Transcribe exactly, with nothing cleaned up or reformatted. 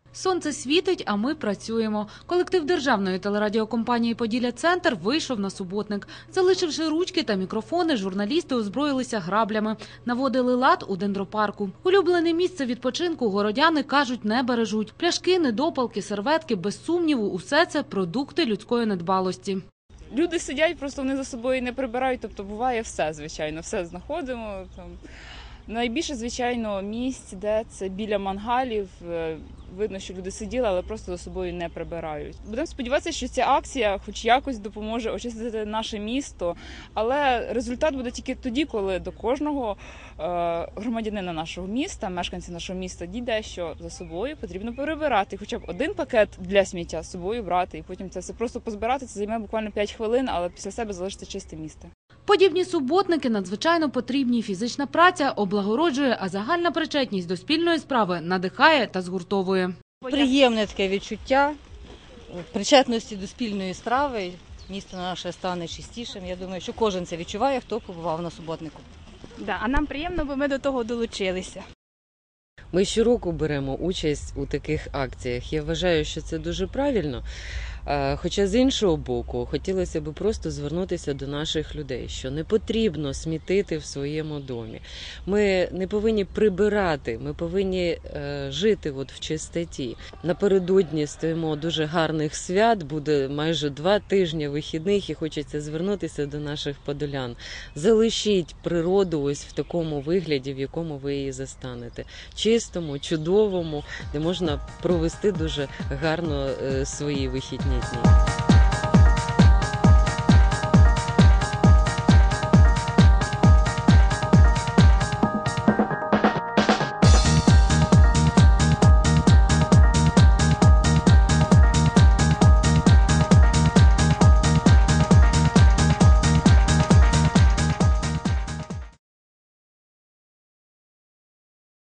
Сонце світить, а ми працюємо. Колектив державної телерадіокомпанії «Поділля-Центр» вийшов на суботник. Залишивши ручки та мікрофони, журналісти озброїлися граблями. Наводили лад у дендропарку. Улюблене місце відпочинку городяни, кажуть, не бережуть. Пляшки, недопалки, серветки, без сумніву, усе це продукти людської недбалості. Люди сидять, просто вони за собою не прибирають, тобто буває все, звичайно, все знаходимо. Там. Найбільше, звичайно, місць, де це біля мангалів. Видно, що люди сиділи, але просто за собою не прибирають. Будемо сподіватися, що ця акція хоч якось допоможе очистити наше місто, але результат буде тільки тоді, коли до кожного громадянина нашого міста, мешканця нашого міста дійде, що за собою потрібно прибирати. Хоча б один пакет для сміття з собою брати, і потім це все просто позбирати, це займе буквально п'ять хвилин, але після себе залишиться чисте місто. Подібні суботники надзвичайно потрібні. Фізична праця облагороджує, а загальна причетність до спільної справи надихає та згуртовує. Приємне таке відчуття причетності до спільної справи. Місто наше стане чистішим. Я думаю, що кожен це відчуває, хто побував на суботнику. Да, а нам приємно, бо ми до того долучилися. Ми щороку беремо участь у таких акціях. Я вважаю, що це дуже правильно. Хоча з іншого боку, хотілося б просто звернутися до наших людей, що не потрібно смітити в своєму домі. Ми не повинні прибирати, ми повинні жити от в чистоті. Напередодні стоїмо дуже гарних свят, буде майже два тижні вихідних і хочеться звернутися до наших подолян. Залишіть природу ось в такому вигляді, в якому ви її застанете. Чистому, чудовому, де можна провести дуже гарно свої вихідні дні.